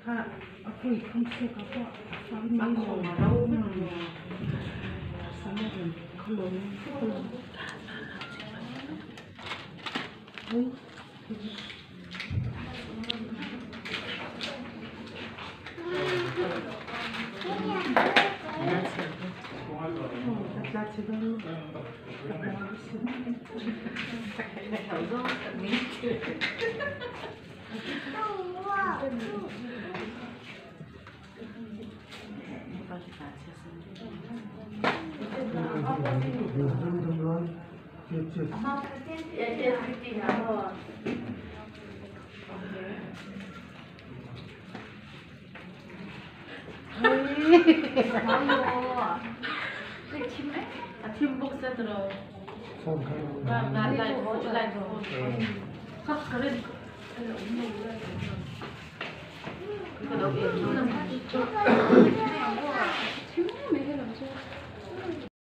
ค่ะเอาคุยคำสุขกับพ่อฟังไม่ลงสมัยนั้นเขาลงเขาลงเฮ้ยDla Ciebie 팀복 세트로 라이브 그래 그거 너무